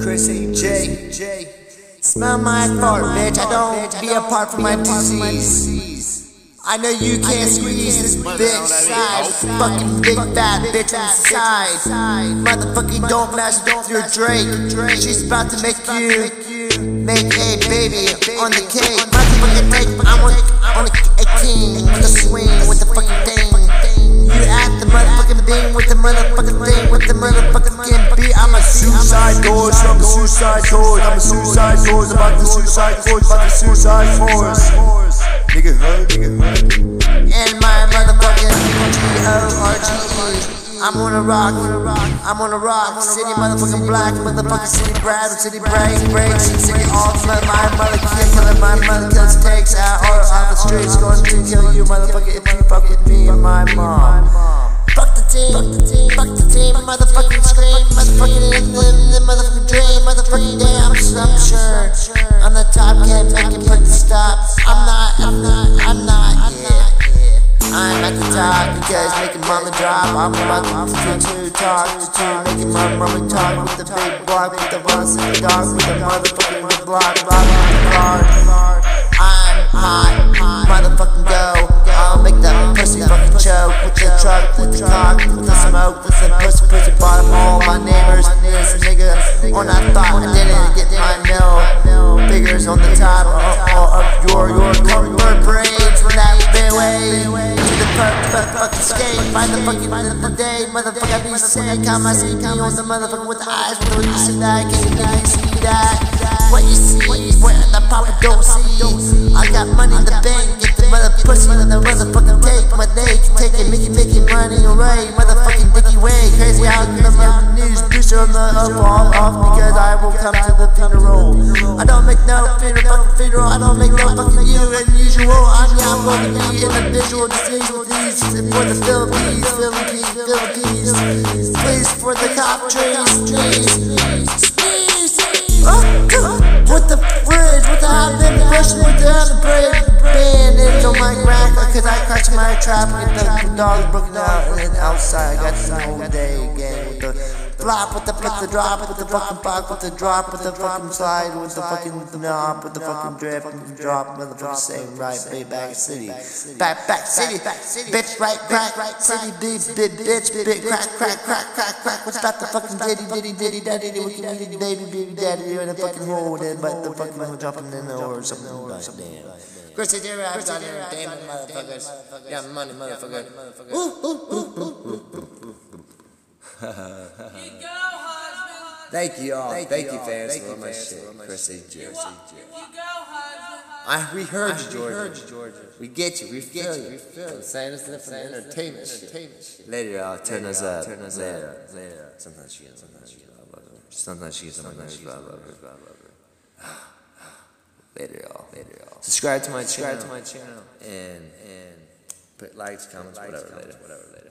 Chris AJ. Smell my fart, bitch. I don't be apart from my disease. I know you can't squeeze this bitch side. Fucking big fat bitch inside. Motherfucking don't mess with your Drake. She's about to make you make a baby on the cake. Motherfucking Drake, I'm on a king with a swing with the fucking thing. You at the motherfucking beam with the motherfucking thing with the motherfucking beat. I'm a suicide doors, I'm a suicide doors, I'm a suicide doors, about the suicide doors, about the suicide force. Nigga heard. And my motherfucking G-O-R-G-E. I'm on a rock, city motherfucking black, motherfucking city Brad, city breaks, city off, my mother killing, my mother kills takes out off the streets, going to kill you motherfucker if you fuck with me and my mom. Fuck the team, motherfucking scream, motherfucking in the motherfucking dream, motherfucking day, I'm sure, I'm the top, can't make it put the stop, I'm not, yeah. I'm at the top because making mama drop. I'm about to talk to making my mama talk with the big block, with the boss and the dog, with the motherfucking block. I'm hot, motherfucking go. I'll make that pussy fucking choke with the truck, with the cock, with the smoke, with the pussy bottom. All my neighbors, this nigga, when I thought I didn't get my mill figures on the top of your cumber braids when that way. Fucking skate, find the fucking end of the day, motherfucker, I be sick. Come I see me on the motherfucker with the eyes, what you see that? Can you see that? What you see, where the papa don't see. I got money in the bank, get the mother pussy in the motherfucking take. My day can take it, making money away, motherfucking dicky way. Crazy out in the news, booster on the off because I will come to the funeral. I don't make no funeral, I don't make no fucking you unusual. I'm going to be in the visual disease with these for the Philippines. Please for the cop trees. With the fridge, with the hot bin brushing with the other bandage on my rack, cause I crashed my trap and the dog broken out and then outside. I got the whole day again with the flop, with the drop, with the fucking buck, with the drop, with the fucking slide, with the fucking knob, with the fucking drip, and the drop, motherfucker saying right, back city, back city, bitch, right, crack, city, bitch, big crack, what's that the fucking diddy, daddy, what you need, baby, daddy, you're in a fucking hole, then, but the fucking one jumping in the or something like that. Chris, I've got entertainment, motherfuckers, got money, motherfucker. Thank you all. Thank you fans for my shit. Chris AJ. We heard you, Georgia. We get you. We feel you. Saying it's different entertainment shit. Later, y'all. Turn us up. Later. Sometimes she gets. Sometimes she gets. Later, y'all. Subscribe to my channel. And put likes, comments, whatever later.